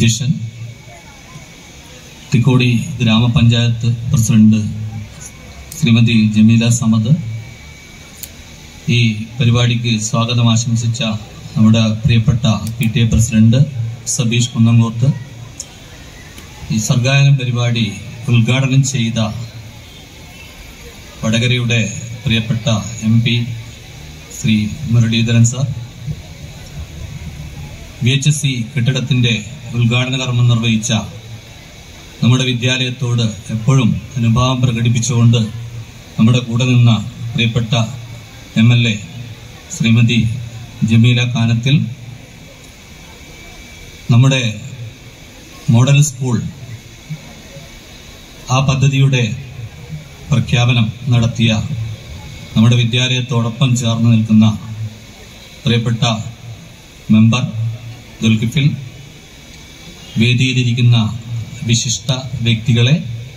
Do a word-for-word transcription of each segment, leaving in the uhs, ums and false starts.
അധ്യക്ഷൻ, തിക്കോടി ഗ്രാമപഞ്ചായത്ത് പ്രസിഡന്റ് ശ്രീമതി ജമീല സമദ്, ഈ പരിപാടിക്ക് സ്വാഗതം ആശംസിച്ച നമ്മുടെ പ്രിയപ്പെട്ട P T A president Sabeesh Kunnamkoth, ഈ സർഗായനം പരിപാടി ഉദ്ഘാടനം ചെയ്ത വടകരയുടെ പ്രിയപ്പെട്ട M P Shri Muraleedharan sir, V H S C കെട്ടിടത്തിന്റെ ഉദ്ഘാടന കർമ്മം നിർവഹിച്ച നമ്മുടെ വിദ്യാലയത്തോട് എപ്പോഴും അനുഭാവം പ്രകടിപ്പിച്ചുകൊണ്ട് നമ്മുടെ കൂടെ നിന്ന പ്രിയപ്പെട്ട M L A Shrimathi Jameela Kanathil, നമ്മുടെ മോഡൽ സ്കൂൾ ആ പദ്ധതിയുടെ പ്രഖ്യാപനം നടത്തിയ നമ്മുടെ വിദ്യാലയത്തോടൊപ്പം ചേർന്ന് നിൽക്കുന്ന പ്രിയപ്പെട്ട മെമ്പർ ദുൽഖിഫിൽ, വേദിയിലിരിക്കുന്ന വിശിഷ്ട വ്യക്തികളെ,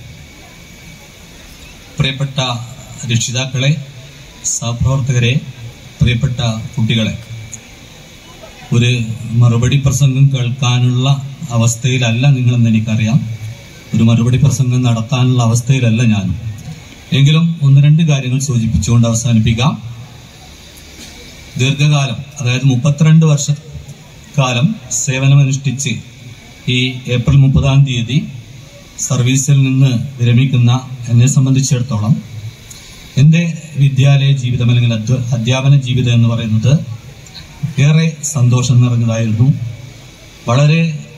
പ്രിയപ്പെട്ട രക്ഷിതാക്കളെ, സഹപ്രവർത്തകരെ, പ്രിയപ്പെട്ട കുട്ടികളെ, ഒരു മറുപടി പ്രസംഗം കേൾക്കാനുള്ള അവസ്ഥയിലല്ല നിങ്ങളെന്ന് എനിക്കറിയാം. ഒരു മറുപടി പ്രസംഗം നടത്താനുള്ള അവസ്ഥയിലല്ല ഞാനും. എങ്കിലും ഒന്ന് രണ്ട് കാര്യങ്ങൾ സൂചിപ്പിച്ചുകൊണ്ട് അവസാനിപ്പിക്കാം. ദീർഘകാലം, അതായത് മുപ്പത്തിരണ്ട് വർഷക്കാലം സേവനമനുഷ്ഠിച്ച് ഈ ഏപ്രിൽ മുപ്പതാം തീയതി സർവീസിൽ നിന്ന് വിരമിക്കുന്ന എന്നെ സംബന്ധിച്ചിടത്തോളം എൻ്റെ വിദ്യാലയ ജീവിതം അല്ലെങ്കിൽ അധ്യാപന ജീവിതം എന്ന് പറയുന്നത് ഏറെ സന്തോഷം നിറഞ്ഞതായിരുന്നു. വളരെ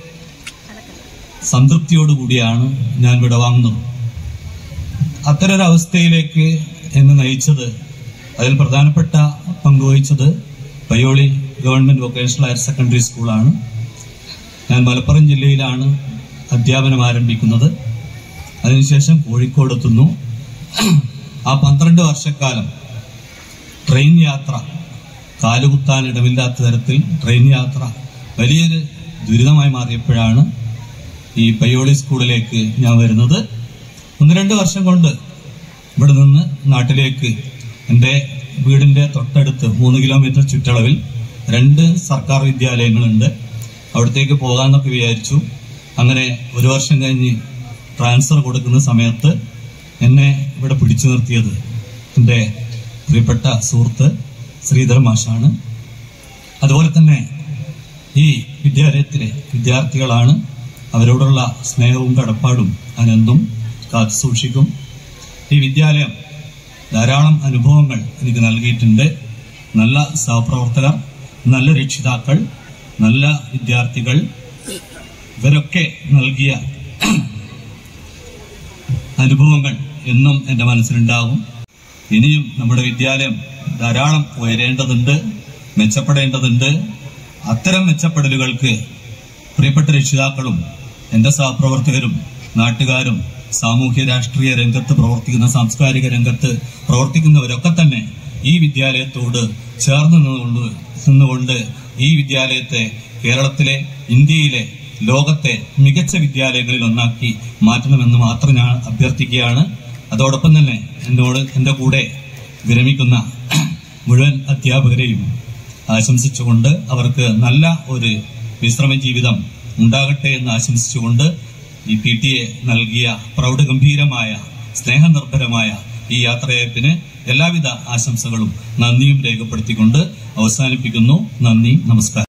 സംതൃപ്തിയോടുകൂടിയാണ് ഞാൻ വിടവാങ്ങുന്നത്. അത്തരൊരവസ്ഥയിലേക്ക് എന്നെ നയിച്ചത്, അതിൽ പ്രധാനപ്പെട്ട പങ്കുവഹിച്ചത് Payyoli government vocational higher secondary സ്കൂളാണ്. ഞാൻ മലപ്പുറം ജില്ലയിലാണ് അധ്യാപനം ആരംഭിക്കുന്നത്. അതിനുശേഷം കോഴിക്കോട് എത്തുന്നു. ആ പന്ത്രണ്ട് വർഷക്കാലം ട്രെയിൻ യാത്ര, കാലുകുത്താൻ ഇടമില്ലാത്ത തരത്തിൽ ട്രെയിൻ യാത്ര വലിയൊരു ദുരിതമായി മാറിയപ്പോഴാണ് ഈ പയ്യോളി സ്കൂളിലേക്ക് ഞാൻ വരുന്നത്. ഒന്ന് രണ്ട് വർഷം കൊണ്ട് ഇവിടെ നിന്ന് നാട്ടിലേക്ക്, എൻ്റെ വീടിന്റെ തൊട്ടടുത്ത് മൂന്ന് കിലോമീറ്റർ ചുറ്റളവിൽ രണ്ട് സർക്കാർ വിദ്യാലയങ്ങളുണ്ട്. അവിടത്തേക്ക് പോകാമെന്നൊക്കെ വിചാരിച്ചു. അങ്ങനെ ഒരു വർഷം കഴിഞ്ഞ് ട്രാൻസ്ഫർ കൊടുക്കുന്ന സമയത്ത് എന്നെ ഇവിടെ പിടിച്ചു നിർത്തിയത് എൻ്റെ പ്രിയപ്പെട്ട സുഹൃത്ത് ശ്രീധർ മാഷാണ്. അതുപോലെ തന്നെ ഈ വിദ്യാലയത്തിലെ വിദ്യാർത്ഥികളാണ്. അവരോടുള്ള സ്നേഹവും കടപ്പാടും അനന്തും കാത്തു സൂക്ഷിക്കും. ഈ വിദ്യാലയം ധാരാളം അനുഭവങ്ങൾ എനിക്ക് നൽകിയിട്ടുണ്ട്. നല്ല സഹപ്രവർത്തകർ, നല്ല രക്ഷിതാക്കൾ, നല്ല വിദ്യാർത്ഥികൾ, ഇവരൊക്കെ നൽകിയ അനുഭവങ്ങൾ എന്നും എൻ്റെ മനസ്സിലുണ്ടാകും. ഇനിയും നമ്മുടെ വിദ്യാലയം ധാരാളം ഉയരേണ്ടതുണ്ട്, മെച്ചപ്പെടേണ്ടതുണ്ട്. അത്തരം മെച്ചപ്പെടലുകൾക്ക് പ്രിയപ്പെട്ട രക്ഷിതാക്കളും എൻ്റെ സഹപ്രവർത്തകരും നാട്ടുകാരും സാമൂഹ്യ രാഷ്ട്രീയ രംഗത്ത് പ്രവർത്തിക്കുന്ന, സാംസ്കാരിക രംഗത്ത് പ്രവർത്തിക്കുന്നവരൊക്കെ തന്നെ ഈ വിദ്യാലയത്തോട് ചേർന്ന് നിന്നുകൊണ്ട് നിന്നുകൊണ്ട് ഈ വിദ്യാലയത്തെ കേരളത്തിലെ, ഇന്ത്യയിലെ, ലോകത്തെ മികച്ച വിദ്യാലയങ്ങളിൽ ഒന്നാക്കി മാറ്റണമെന്ന് മാത്രം ഞാൻ അഭ്യർത്ഥിക്കുകയാണ്. അതോടൊപ്പം തന്നെ എന്നോട് എൻ്റെ കൂടെ വിരമിക്കുന്ന മുഴുവൻ അധ്യാപകരെയും ആശംസിച്ചുകൊണ്ട് അവർക്ക് നല്ല ഒരു വിശ്രമ ജീവിതം ഉണ്ടാകട്ടെ എന്ന് ആശംസിച്ചുകൊണ്ട് ഈ പി ടി എ നൽകിയ പ്രൗഢഗംഭീരമായ സ്നേഹനിർഭരമായ ഈ യാത്രയപ്പിന് എല്ലാവിധ ആശംസകളും നന്ദിയും രേഖപ്പെടുത്തിക്കൊണ്ട് അവസാനിപ്പിക്കുന്നു. നന്ദി, നമസ്കാരം.